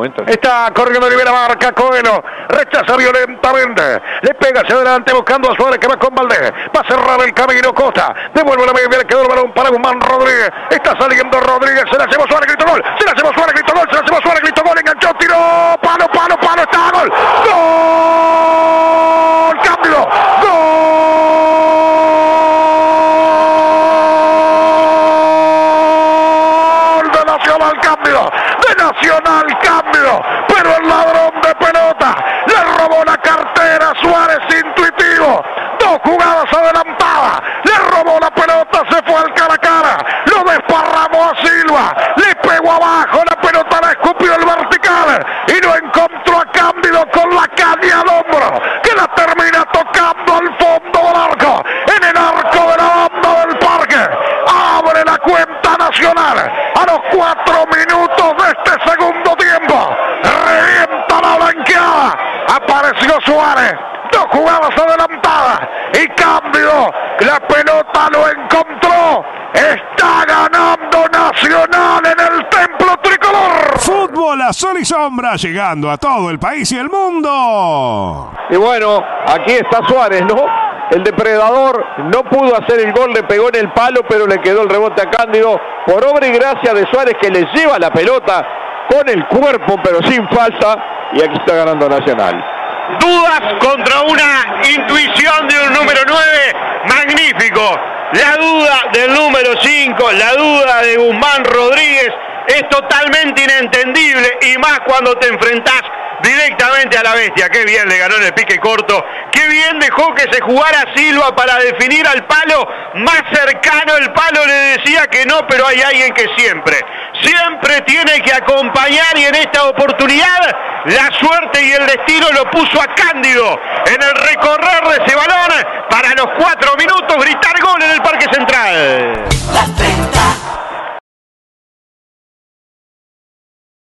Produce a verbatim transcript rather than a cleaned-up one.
Está corriendo Rivera, marca Coelho, rechaza violentamente, le pega hacia adelante buscando a Suárez que va con Valdés, va a cerrar el camino Costa, devuelve la media, le quedó el balón para Guzmán Rodríguez, está saliendo Rodríguez, se la llevó Suárez, gritó gol, se la llevó Suárez, gritó gol, se la llevó Suárez, gritó gol, enganchó, tiró, palo, palo, palo, está, gol, gol, cambio, gol de Nacional, cambio, de Nacional, cambio, pero el ladrón de pelota le robó la cartera, Suárez intuitivo, dos jugadas adelantadas, le robó la pelota, se fue al cara a cara, lo desparramó a Silva, le pegó abajo, la pelota la escupió el vertical y no encontró a Cándido con la caña al hombro, que la termina tocando al fondo del arco, en el arco de la banda del Parque, abre la cuenta Nacional a los cuatro minutos de este segundo tiempo, revienta la blanqueada, apareció Suárez, dos jugadas adelantadas y Cándido, la pelota lo encontró, está ganando Nacional en el Templo Tricolor. Fútbol a sol y sombra, llegando a todo el país y el mundo. Y bueno, aquí está Suárez, ¿no? El depredador no pudo hacer el gol, le pegó en el palo, pero le quedó el rebote a Cándido, por obra y gracia de Suárez, que le lleva la pelota con el cuerpo, pero sin falta, y aquí está ganando Nacional. Dudas contra una intuición de un número nueve, magnífico. La duda del número cinco, la duda de Guzmán Rodríguez, es totalmente inentendible, y más cuando te enfrentás directamente a la bestia. Qué bien le ganó en el pique corto, qué bien dejó que se jugara Silva para definir al palo más cercano. El palo le decía que no, pero hay alguien que siempre, siempre tiene que acompañar, y en esta oportunidad la suerte y el destino lo puso a Cándido en el recorrer de ese balón para los cuatro